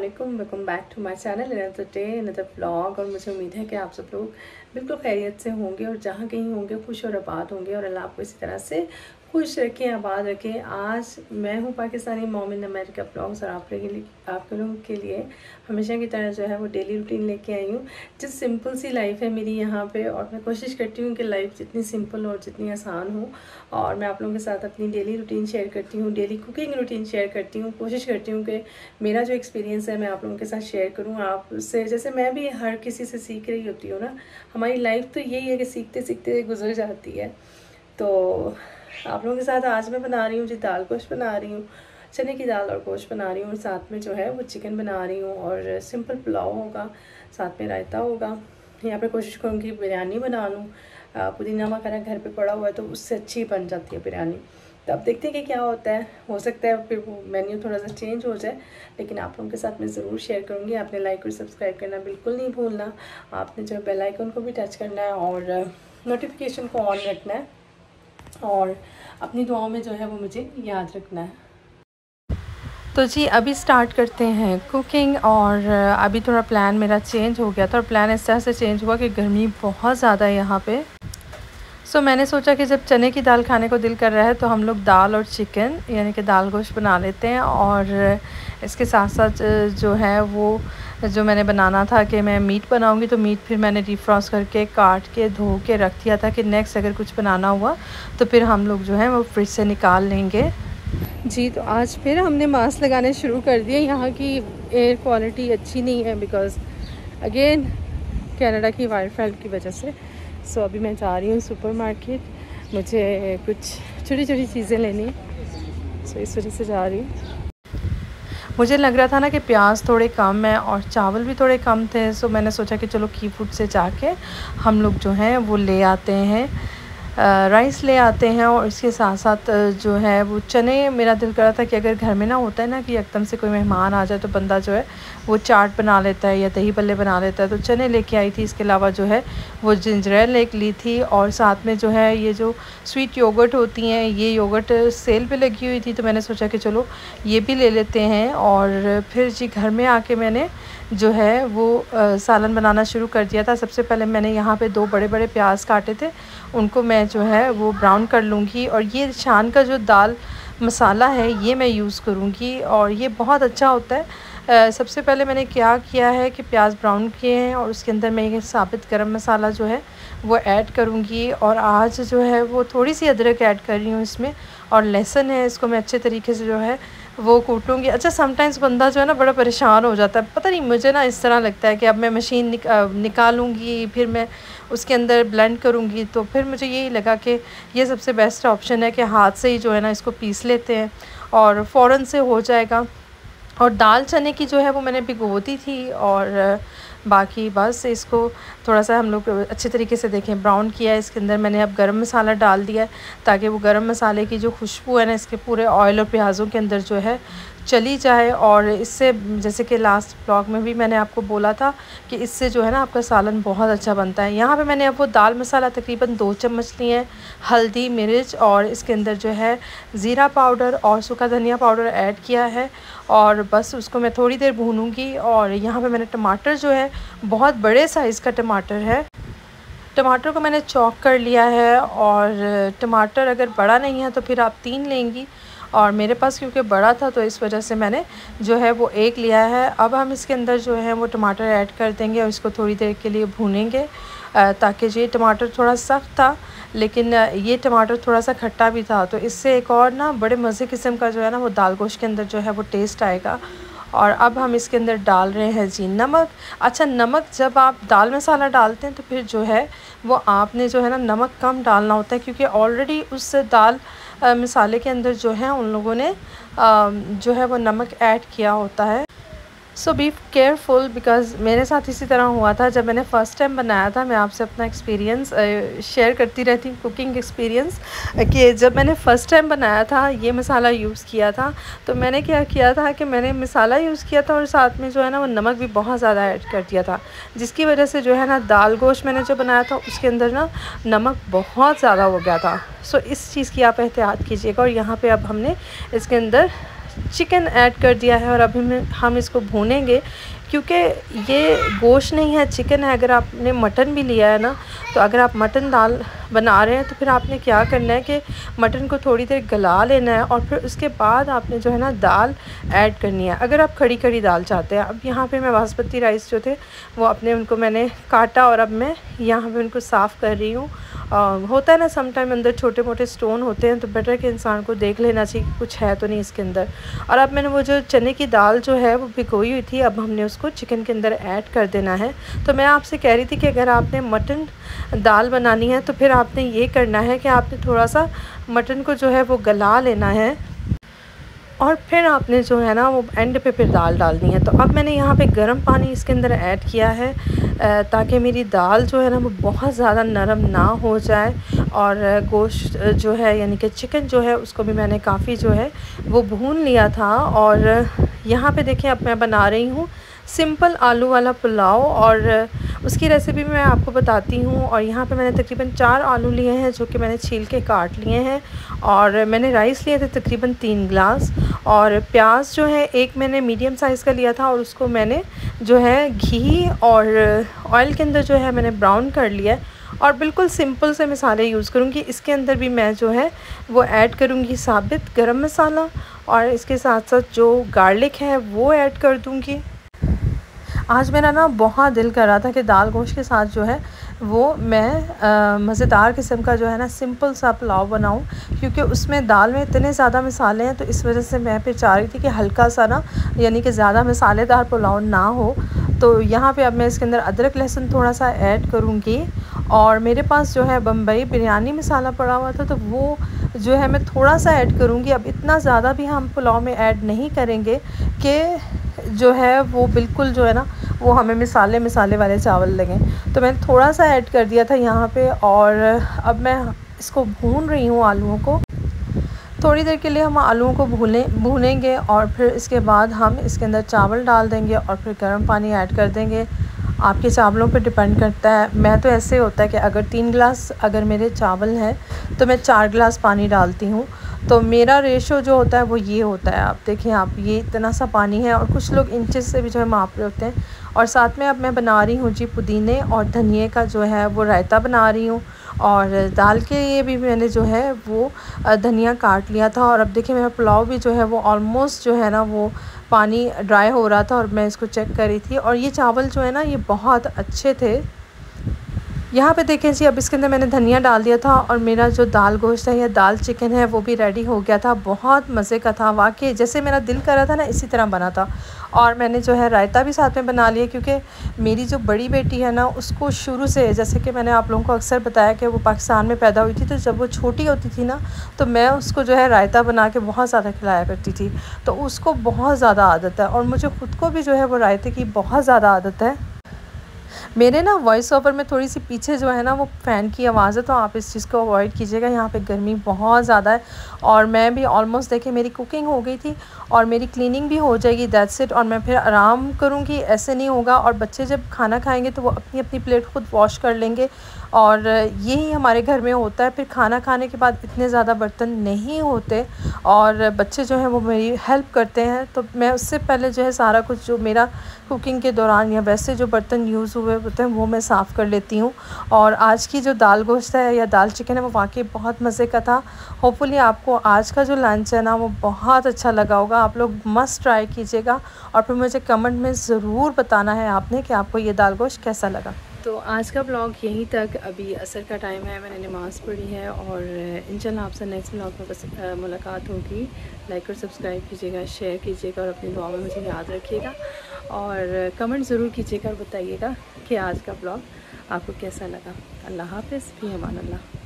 अस्सलामुअलैकुम, welcome back to my channel another day another vlog. और मुझे उम्मीद है कि आप सब लोग बिल्कुल खैरियत से होंगे और जहाँ कहीं होंगे खुश और आबाद होंगे और अल्लाह आपको इसी तरह से खुश रखें, आबाद रखें। आज मैं हूँ Pakistani mom in America blogs और आप लोगों के लिए हमेशा की तरह जो है वो डेली रूटीन लेके आई हूँ। जिस सिंपल सी लाइफ है मेरी यहाँ पे, और मैं कोशिश करती हूँ कि लाइफ जितनी सिंपल और जितनी आसान हो, और मैं आप लोगों के साथ अपनी डेली रूटीन शेयर करती हूँ, डेली कुकिंग रूटीन शेयर करती हूँ। कोशिश करती हूँ कि मेरा जो एक्सपीरियंस है मैं आप लोगों के साथ शेयर करूँ आप उससे। जैसे मैं भी हर किसी से सीख रही होती हूँ ना, हमारी लाइफ तो यही है कि सीखते सीखते गुजर जाती है। तो आप लोगों के साथ आज मैं बना रही हूँ जी दाल गोश्त बना रही हूँ, चने की दाल और गोश्त बना रही हूँ, और साथ में जो है वो चिकन बना रही हूँ, और सिंपल पुलाव होगा, साथ में रायता होगा। यहाँ पे कोशिश करूँगी बिरयानी बना लूँ। पुदीना वगैरह घर पे पड़ा हुआ है तो उससे अच्छी बन जाती है बिरयानी। तो अब देखते हैं कि क्या होता है, हो सकता है फिर वो मेन्यू थोड़ा सा चेंज हो जाए, लेकिन आप लोगों के साथ मैं ज़रूर शेयर करूँगी। आपने लाइक और सब्सक्राइब करना बिल्कुल नहीं भूलना। आपने जो बेल आइकन को भी टच करना है और नोटिफिकेशन को ऑन रखना है, और अपनी दुआओं में जो है वो मुझे याद रखना है। तो जी अभी स्टार्ट करते हैं कुकिंग। और अभी थोड़ा प्लान मेरा चेंज हो गया था, और प्लान इस तरह से चेंज हुआ कि गर्मी बहुत ज़्यादा है यहाँ पे। सो मैंने सोचा कि जब चने की दाल खाने को दिल कर रहा है तो हम लोग दाल और चिकन यानी कि दाल गोश्त बना लेते हैं। और इसके साथ साथ जो है वो जो मैंने बनाना था कि मैं मीट बनाऊंगी, तो मीट फिर मैंने डिफ्रॉस्ट करके काट के धो के रख दिया था कि नेक्स्ट अगर कुछ बनाना हुआ तो फिर हम लोग जो है वो फ्रिज से निकाल लेंगे जी। तो आज फिर हमने मास्क लगाने शुरू कर दिए। यहाँ की एयर क्वालिटी अच्छी नहीं है बिकॉज़ अगेन कनाडा की वाइल्ड फायर की वजह से। सो अभी मैं जा रही हूँ सुपरमार्केट, मुझे कुछ छोटी छोटी चीज़ें लेनी है, सो इस वजह से जा रही हूँ। मुझे लग रहा था ना कि प्याज थोड़े कम है और चावल भी थोड़े कम थे, सो मैंने सोचा कि चलो की फूड से जाके हम लोग जो हैं वो ले आते हैं, राइस ले आते हैं। और इसके साथ साथ जो है वो चने, मेरा दिल कर रहा था कि अगर घर में ना होता है ना कि एकदम से कोई मेहमान आ जाए तो बंदा जो है वो चाट बना लेता है या दही बल्ले बना लेता है, तो चने लेके आई थी। इसके अलावा जो है वो जिंजर एल एक ली थी, और साथ में जो है ये जो स्वीट योगर्ट होती हैं, ये योगर्ट सेल पे लगी हुई थी, तो मैंने सोचा कि चलो ये भी ले लेते हैं। और फिर जी घर में आके मैंने जो है वो सालन बनाना शुरू कर दिया था। सबसे पहले मैंने यहाँ पे 2 बड़े बड़े प्याज काटे थे, उनको मैं जो है वो ब्राउन कर लूँगी। और ये शान का जो दाल मसाला है ये मैं यूज़ करूँगी, और ये बहुत अच्छा होता है। सबसे पहले मैंने क्या किया है कि प्याज ब्राउन किए हैं, और उसके अंदर मैं ये साबित गरम मसाला जो है वो ऐड करूँगी। और आज जो है वो थोड़ी सी अदरक ऐड कर रही हूँ इसमें, और लहसुन है, इसको मैं अच्छे तरीके से जो है वो कूटूँगी। अच्छा समटाइम्स बंदा जो है ना बड़ा परेशान हो जाता है, पता नहीं मुझे ना इस तरह लगता है कि अब मैं मशीन निकालूँगी फिर मैं उसके अंदर ब्लेंड करूँगी, तो फिर मुझे यही लगा कि ये सबसे बेस्ट ऑप्शन है कि हाथ से ही जो है ना इसको पीस लेते हैं और फ़ौरन से हो जाएगा। और दाल चने की जो है वो मैंने भिगो दी थी, और बाकी बस इसको थोड़ा सा हम लोग अच्छे तरीके से देखें ब्राउन किया है। इसके अंदर मैंने अब गरम मसाला डाल दिया है ताकि वो गरम मसाले की जो खुशबू है ना इसके पूरे ऑयल और प्याज़ों के अंदर जो है चली जाए। और इससे जैसे कि लास्ट ब्लॉग में भी मैंने आपको बोला था कि इससे जो है ना आपका सालन बहुत अच्छा बनता है। यहाँ पे मैंने अब वो दाल मसाला तकरीबन 2 चम्मच लिए हैं, हल्दी मिर्च, और इसके अंदर जो है ज़ीरा पाउडर और सूखा धनिया पाउडर ऐड किया है, और बस उसको मैं थोड़ी देर भूनूंगी। और यहाँ पे मैंने टमाटर जो है बहुत बड़े साइज़ का टमाटर है, टमाटर को मैंने चॉप कर लिया है। और टमाटर अगर बड़ा नहीं है तो फिर आप 3 लेंगी, और मेरे पास क्योंकि बड़ा था तो इस वजह से मैंने जो है वो 1 लिया है। अब हम इसके अंदर जो है वो टमाटर ऐड कर देंगे और इसको थोड़ी देर के लिए भूनेंगे, ताकि ये टमाटर थोड़ा सख्त था लेकिन ये टमाटर थोड़ा सा खट्टा भी था, तो इससे एक और ना बड़े मज़े किस्म का जो है ना वो दाल गोश्त के अंदर जो है वो टेस्ट आएगा। और अब हम इसके अंदर डाल रहे हैं जी नमक। अच्छा नमक जब आप दाल मसाला डालते हैं तो फिर जो है वो आपने जो है ना नमक कम डालना होता है, क्योंकि ऑलरेडी उस दाल मसाले के अंदर जो है उन लोगों ने जो है वो नमक ऐड किया होता है। सो बी केयरफुल, बिकॉज़ मेरे साथ इसी तरह हुआ था जब मैंने फ़र्स्ट टाइम बनाया था। मैं आपसे अपना एक्सपीरियंस शेयर करती रहती हूँ, कुकिंग एक्सपीरियंस, कि जब मैंने फ़र्स्ट टाइम बनाया था ये मसाला यूज़ किया था, तो मैंने क्या किया था कि मैंने मसाला यूज़ किया था और साथ में जो है ना वो नमक भी बहुत ज़्यादा ऐड कर दिया था, जिसकी वजह से जो है ना दाल गोश्त मैंने जो बनाया था उसके अंदर ना नमक बहुत ज़्यादा हो गया था। सो इस चीज़ की आप एहतियात कीजिएगा। और यहाँ पर अब हमने इसके अंदर चिकन ऐड कर दिया है और अभी हम इसको भूनेंगे, क्योंकि ये गोश्त नहीं है, चिकन है। अगर आपने मटन भी लिया है ना, तो अगर आप मटन दाल बना रहे हैं तो फिर आपने क्या करना है कि मटन को थोड़ी देर गला लेना है और फिर उसके बाद आपने जो है ना दाल ऐड करनी है, अगर आप खड़ी खड़ी दाल चाहते हैं। अब यहाँ पे मैं बासमती राइस जो थे वो उनको मैंने काटा और अब मैं यहाँ पे उनको साफ़ कर रही हूँ। होता है ना समटाइम अंदर छोटे मोटे स्टोन होते हैं, तो बेटर कि इंसान को देख लेना चाहिए कि कुछ है तो नहीं इसके अंदर। और अब मैंने वो जो चने की दाल जो है वो भिगोई हुई थी, अब हमने उसको चिकन के अंदर ऐड कर देना है। तो मैं आपसे कह रही थी कि अगर आपने मटन दाल बनानी है तो फिर आपने ये करना है कि आपने थोड़ा सा मटन को जो है वो गला लेना है और फिर आपने जो है ना वो एंड पे फिर दाल डालनी है। तो अब मैंने यहाँ पे गर्म पानी इसके अंदर ऐड किया है ताकि मेरी दाल जो है ना वो बहुत ज़्यादा नरम ना हो जाए। और गोश्त जो है यानी कि चिकन जो है उसको भी मैंने काफ़ी जो है वो भून लिया था। और यहाँ पे देखें अब मैं बना रही हूँ सिंपल आलू वाला पुलाव और उसकी रेसिपी मैं आपको बताती हूँ। और यहाँ पे मैंने तकरीबन 4 आलू लिए हैं जो कि मैंने छील के काट लिए हैं, और मैंने राइस लिए थे तकरीबन 3 गिलास, और प्याज जो है एक मैंने मीडियम साइज़ का लिया था और उसको मैंने जो है घी और ऑयल के अंदर जो है मैंने ब्राउन कर लिया है। और बिल्कुल सिंपल से मसाले यूज़ करूँगी। इसके अंदर भी मैं जो है वो ऐड करूँगी साबित गरम मसाला, और इसके साथ साथ जो गार्लिक है वो ऐड कर दूँगी। आज मेरा ना बहुत दिल कर रहा था कि दाल गोश्त के साथ जो है वो मैं मज़ेदार किस्म का जो है ना सिंपल सा पुलाव बनाऊं, क्योंकि उसमें दाल में इतने ज़्यादा मसाले हैं। तो इस वजह से मैं फिर चाह रही थी कि हल्का सा ना यानी कि ज़्यादा मसालेदार पुलाव ना हो। तो यहाँ पे अब मैं इसके अंदर अदरक लहसुन थोड़ा सा ऐड करूँगी, और मेरे पास जो है बम्बई बिरयानी मसाला पड़ा हुआ था तो वो जो है मैं थोड़ा सा ऐड करूँगी। अब इतना ज़्यादा भी हम पुलाव में ऐड नहीं करेंगे कि जो है वो बिल्कुल जो है ना वो हमें मसाले वाले चावल लगें। तो मैंने थोड़ा सा ऐड कर दिया था यहाँ पे, और अब मैं इसको भून रही हूँ आलूओं को। थोड़ी देर के लिए हम आलूओं को भूनेंगे और फिर इसके बाद हम इसके अंदर चावल डाल देंगे और फिर गर्म पानी ऐड कर देंगे। आपके चावलों पे डिपेंड करता है। मैं तो ऐसे होता है कि अगर 3 गिलास अगर मेरे चावल हैं तो मैं 4 गिलास पानी डालती हूँ। तो मेरा रेशो जो होता है वो ये होता है। आप देखें, आप ये इतना सा पानी है, और कुछ लोग इंचेस से भी जो है माप रहे होते हैं। और साथ में अब मैं बना रही हूँ जी पुदीने और धनिए का जो है वो रायता बना रही हूँ। और दाल के लिए भी मैंने जो है वो धनिया काट लिया था। और अब देखिए मेरा पुलाव भी जो है वो ऑलमोस्ट जो है ना वो पानी ड्राई हो रहा था और मैं इसको चेक कर रही थी। और ये चावल जो है ना ये बहुत अच्छे थे। यहाँ पे देखें जी, अब इसके अंदर मैंने धनिया डाल दिया था और मेरा जो दाल गोश्त है या दाल चिकन है वो भी रेडी हो गया था। बहुत मज़े का था वाकई, जैसे मेरा दिल कर रहा था ना इसी तरह बना था। और मैंने जो है रायता भी साथ में बना लिया, क्योंकि मेरी जो बड़ी बेटी है ना उसको शुरू से, जैसे कि मैंने आप लोगों को अक्सर बताया कि वो पाकिस्तान में पैदा हुई थी, तो जब वो छोटी होती थी ना तो मैं उसको जो है रायता बना के बहुत ज़्यादा खिलाया करती थी। तो उसको बहुत ज़्यादा आदत है, और मुझे ख़ुद को भी जो है वो रायते की बहुत ज़्यादा आदत है। मेरे ना वॉइस ओवर में थोड़ी सी पीछे जो है ना वो फ़ैन की आवाज़ है, तो आप इस चीज़ को अवॉइड कीजिएगा। यहाँ पे गर्मी बहुत ज़्यादा है, और मैं भी ऑलमोस्ट देखिए मेरी कुकिंग हो गई थी और मेरी क्लीनिंग भी हो जाएगी, दैट्स इट। और मैं फिर आराम करूँगी, ऐसे नहीं होगा। और बच्चे जब खाना खाएंगे तो वो अपनी अपनी प्लेट खुद वॉश कर लेंगे, और यही हमारे घर में होता है। फिर खाना खाने के बाद इतने ज़्यादा बर्तन नहीं होते, और बच्चे जो हैं वो मेरी हेल्प करते हैं। तो मैं उससे पहले जो है सारा कुछ जो मेरा कुकिंग के दौरान या वैसे जो बर्तन यूज़ हुए होते हैं वो मैं साफ़ कर लेती हूँ। और आज की जो दाल गोश्त है या दाल चिकन है वो वाकई बहुत मज़े का था। होपफुली आपको आज का जो लंच है ना वो बहुत अच्छा लगा होगा। आप लोग मस्ट ट्राई कीजिएगा, और फिर मुझे कमेंट में ज़रूर बताना है आपने कि आपको ये दाल गोश्त कैसा लगा। तो आज का ब्लॉग यहीं तक। अभी असर का टाइम है, मैंने नमाज़ पढ़ी है, और इंशाल्लाह आपसे नेक्स्ट ब्लॉग में मुलाकात होगी। लाइक और सब्सक्राइब कीजिएगा, शेयर कीजिएगा, और अपनी दुआ में मुझे याद रखिएगा, और कमेंट ज़रूर कीजिएगा और बताइएगा कि आज का ब्लॉग आपको कैसा लगा। अल्लाह हाफ़िज़, फ़ी अमान अल्लाह।